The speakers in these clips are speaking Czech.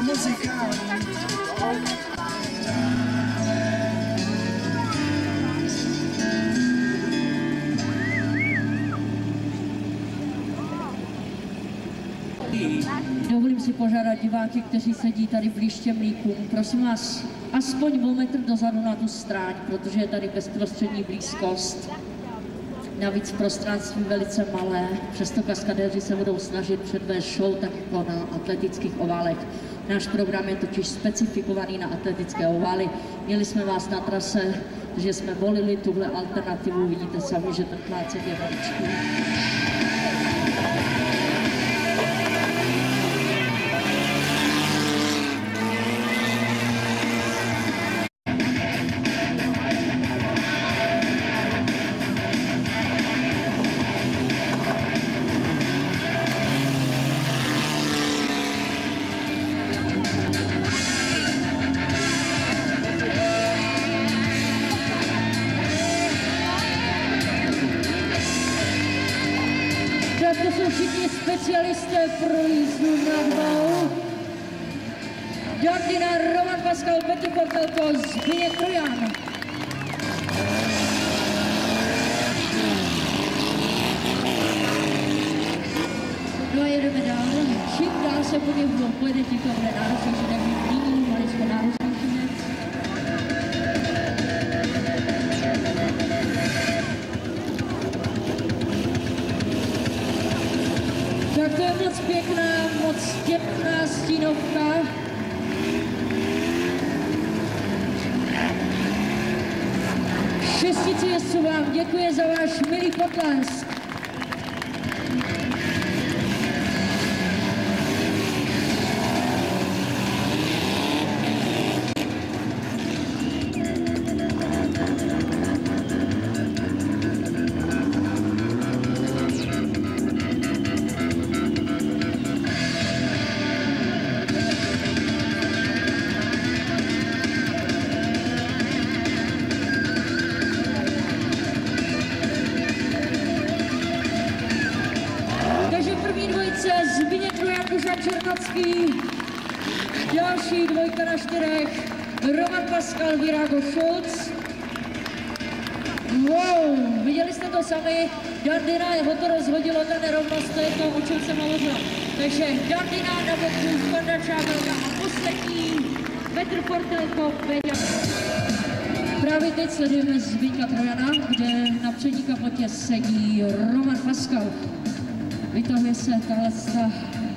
muzikální. Dovolím si požádat diváky, kteří sedí tady blíž těm mlýkům, prosím vás, aspoň o metr dozadu na tu stráň, protože je tady bezprostřední blízkost. Navíc prostranství velice malé, přesto kaskadéři se budou snažit předvést show tak jako na atletických oválech. Náš program je totiž specifikovaný na atletické ovály. Měli jsme vás na trase, že jsme volili tuhle alternativu, vidíte sami, že ten plácek je maličký. To jsou všichni specialisté pro jízdu na dvou. Jardina, Roman Paskal, Petr Portelko, Zbigněk Trojan. No a jedeme dál. Čím dál se po něm pojede, tím to bude náročnější, tak nyní maličko náročnější věc. Tak to je moc pěkná, moc těpná stínovka. Šestici jezdců vám děkuji za váš milý potlesk. Zbigněk Trojan, Dušan Černocký, další dvojka na čtyřech, Roman Paskal, Virago Schulz. Wow, viděli jste to sami, Dandina, ho to rozhodilo, ta nerovnost, to je to, o čem jsem hovořil. Takže Dandina na boku, Konda Čábelka a poslední Petr Portelko, Peťa. Právě teď sledujeme Zbigněka Trojana, kde na přední kapotě sedí Roman Paskal. Vytahuje se tahle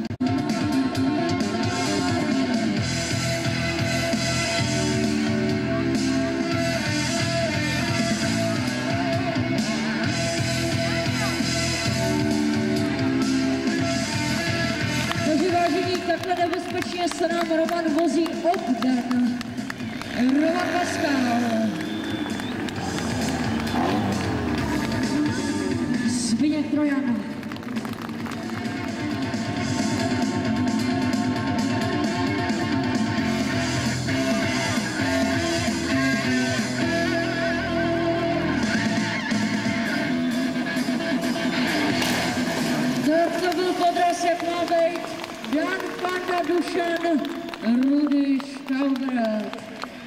Takže vážení, takhle nebezpečně se nám Roman vozí obden. Roman Paskal. Zbigněk Trojan. To byl podraz, jak má být, Dan Panda Dušan, Rudy Štauber.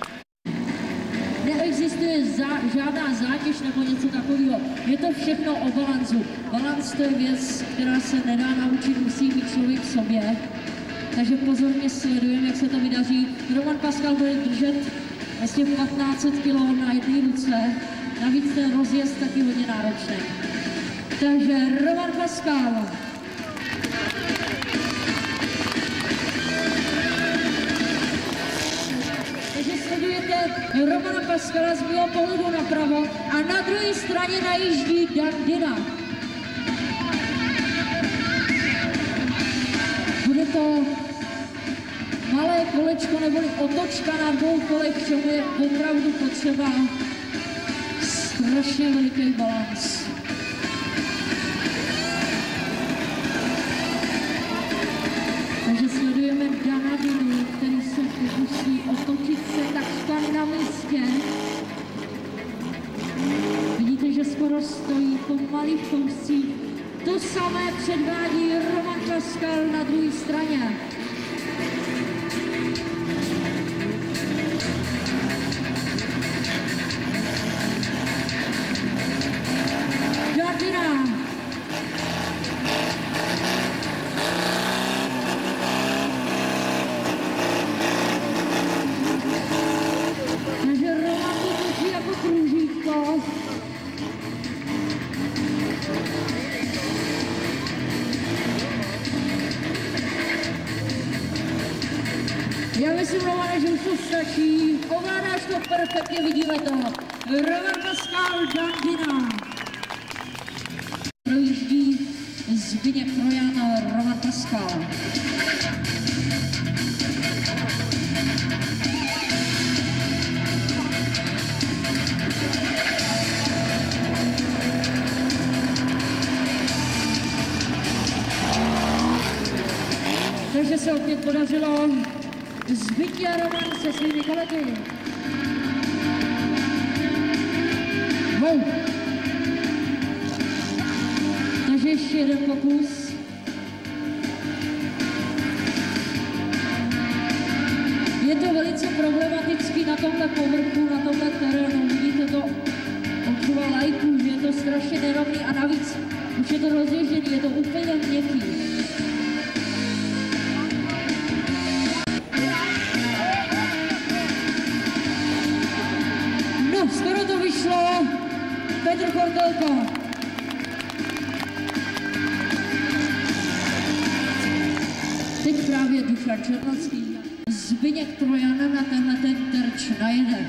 Neexistuje žádná zátěž nebo něco takového. Je to všechno o balancu. Balans to je věc, která se nedá naučit, musí mít člověk v sobě. Takže pozorně sledujeme, jak se to vydaří. Roman Paskal bude držet vlastně 1500 kg na jedné ruce. Navíc ten rozjezd taky hodně náročný. Takže Roman Paskal. Takže sledujete Romana Paskala z mého pohledu napravo a na druhé straně najíždí Dandina. Bude to malé kolečko neboli otočka na dvou kolech, čemu je opravdu potřeba strašně veliký balans. Takže sledujeme Dana Dinu, který se pokusí otočit se takřka na místě. Vidíte, že skoro stojí po malých kouscích. To samé předvádí Roman Paskal na druhé straně. nestačí, ovládáš to perfektně, vidíme to. Roman Pascal, Dandina. Projíždí Zbyněk Trojan, Roman Pascal. Takže se opět podařilo Zbytí a Roman se svými kolegy. Takže ještě jeden pokus. Je to velice problematický na tomhle povrchu, na tomhle terénu. Vidíte to očuva lajků, že je to strašně nerovný a navíc už je to rozježděný, je to úplně měkký. Skoro to vyšlo, Petr Kortelko. Teď právě Dušan Černocký. Zbyněk Trojan na tenhle ten terč najede.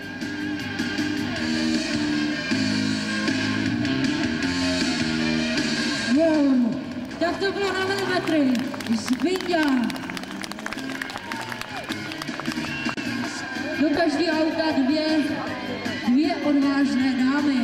Wow, tak to bylo na milimetry. Zbyňa. Do každý auta dvě odvážné dámy.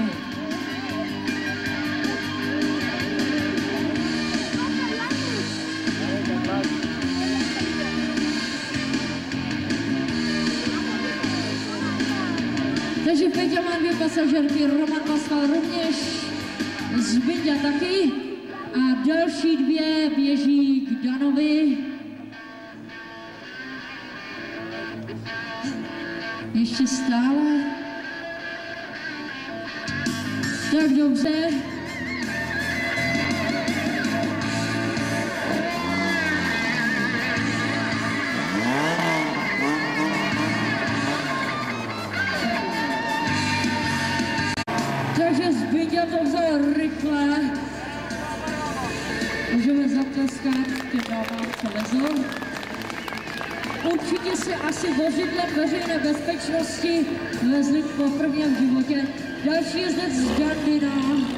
Takže Peťa má 2 pasažerky, Roman Pascal rovněž, Zbyňa taky a další 2 běží k Danovi. Ještě stále. Tak dobře. Takže Zbyňa to vzal rychle. Můžeme zatleskat těm dámám, co vezou. Určitě si asi vozidlem veřejné bezpečnosti vezli po prvním životě. Další jezdec z Dandina.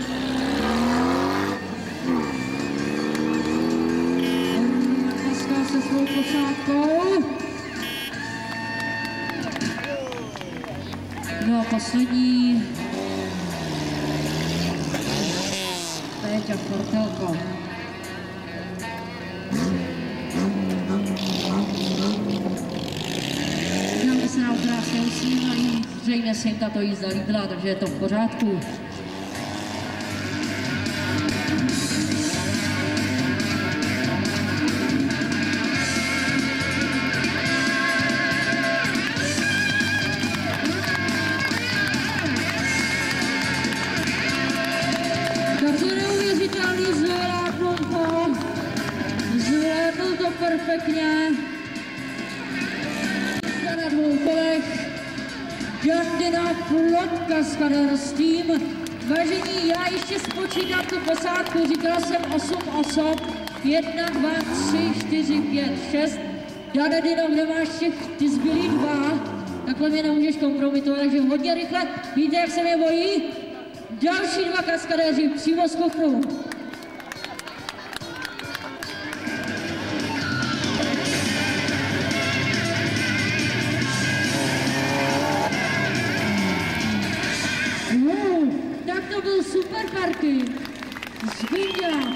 Roman Pascal se svou posádkou. No a poslední. Péťa Kortelko. Se nám krásně usmívají, zřejmě se jim tato jízda líbila, takže je to v pořádku. Tak to neuvěřitelný zvládl to perfektně. Na 2 kolech Dandina Plotka s kaderstím. Vážení, já ještě spočítám tu posádku, říkala jsem 8 osob. 1, 2, 3, 4, 5, 6. Dandino, kde máš ty zbylý 2? Takhle mě nemůžeš kompromitovat, takže hodně rychle. Víte, jak se mě bojí? Další 2 kaskadéři přímo z kufru. Tak to byl super party. Zbyňa.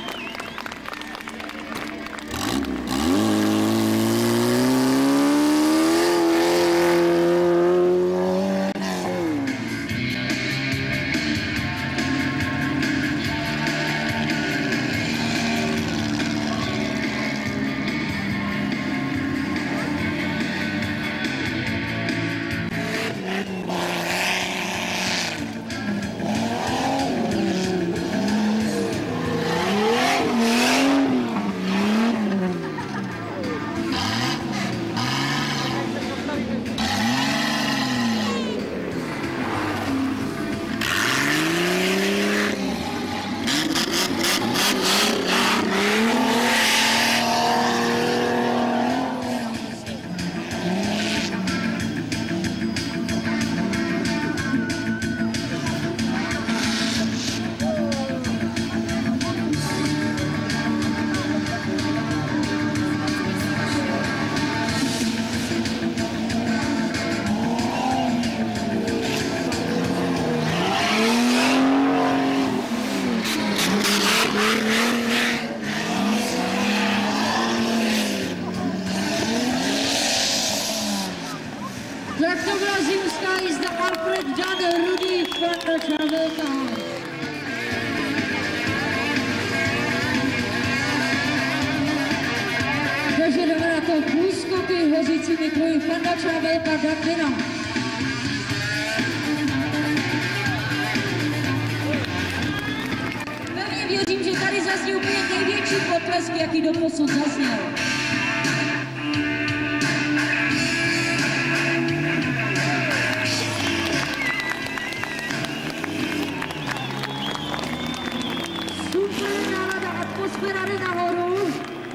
Tak to byla zimská jízda Alfred Jan, Rudy Fanda Čavelka. Takže jdeme na to půlskoky hořícími kroji Fanda Čavelka Dandina. Pevně věřím, že tady zazní úplně největší potlesk, jaký doposud zazněl. Atmosféra jde nahoru.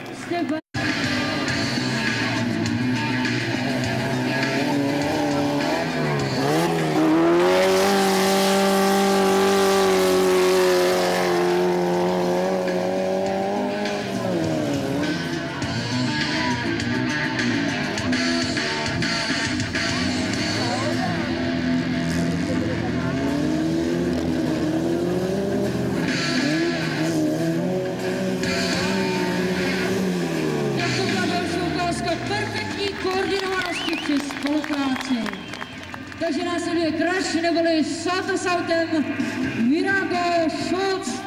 Takže následuje Crash neboli Salto s autem Virago Schultz.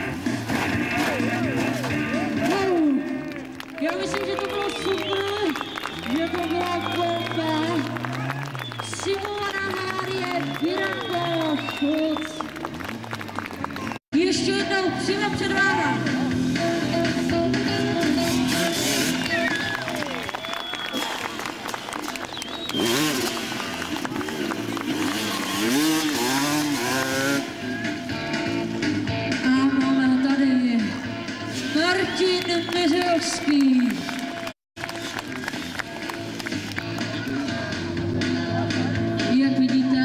Wow. Já myslím, že to bylo super, že to byla bomba. Simulovaná havárie Virago Schultz. Ještě jednou přímo před váma. Martin Miřovský. Jak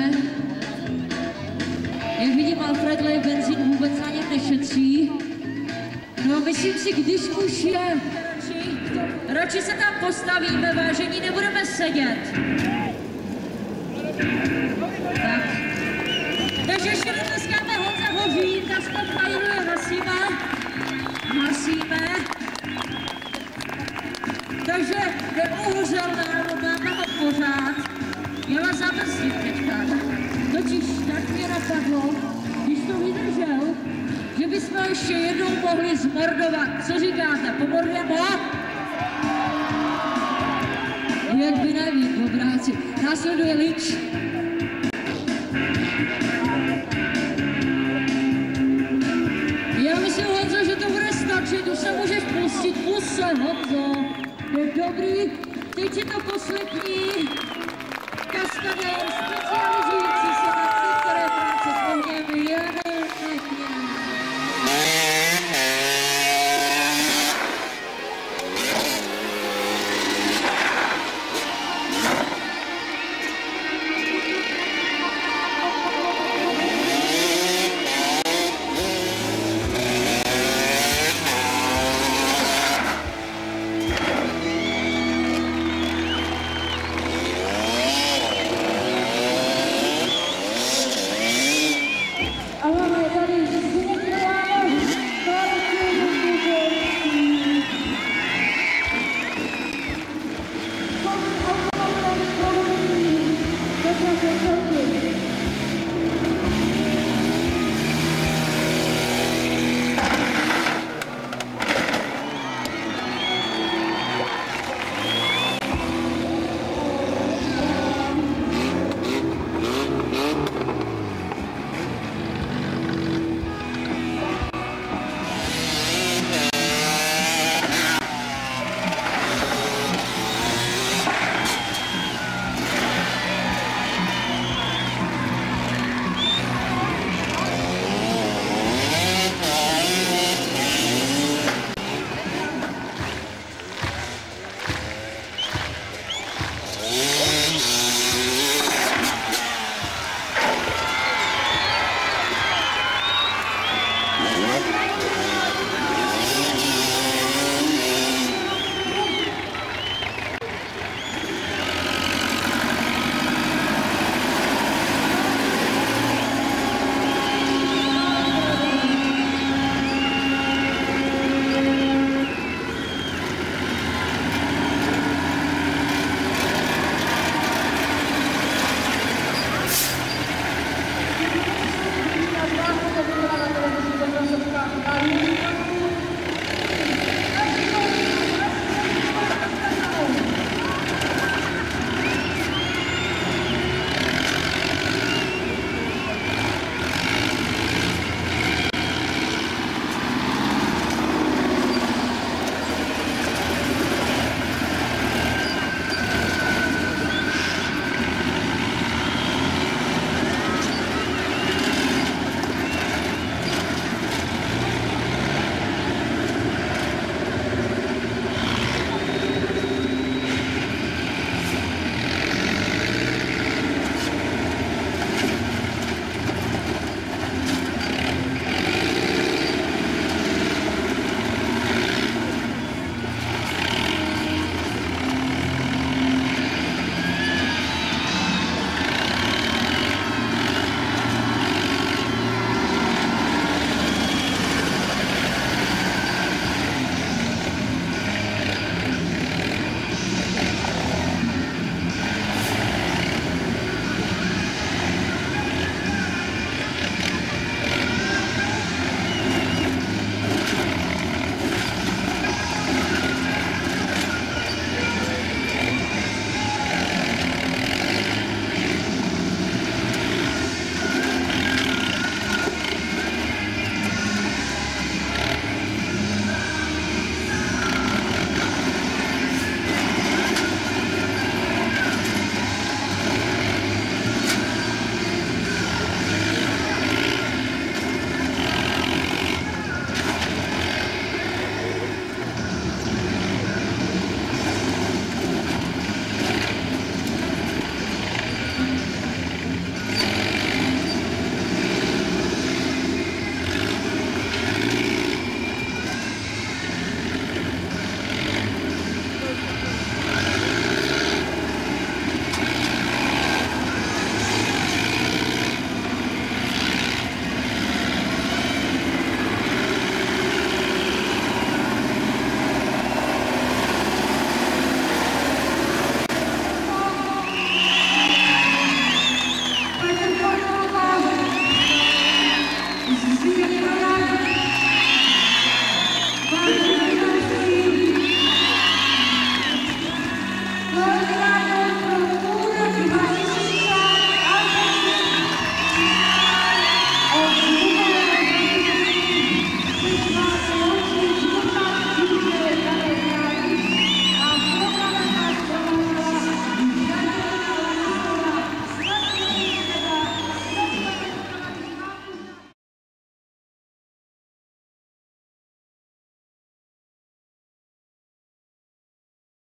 vidím, Alfred Lej benzín vůbec na něm nešetří. No myslím si, když už je, radši se tam postavíme, vážení, nebudeme sedět. Tak. Takže ještě vytleskáme Honza Hoří, Kaspar Fajruje, hasíme. Takže neuhořel nám, máme ho pořád. Já vás zabrzdím teďka. Totiž tak mě napadlo, když to vydržel, že bychom ještě jednou mohli zmordovat. Co říkáte, pomordujeme ho? Jak by nevím, dobráci. Následuje Lič. Já myslím, Honzo, že to bude stačit, už se můžeš pustit, puse, Honzo. Je dobrý, teď si to poslechni. Kaskadér, specializující se na některé práce s ohněm, jeden pěkně.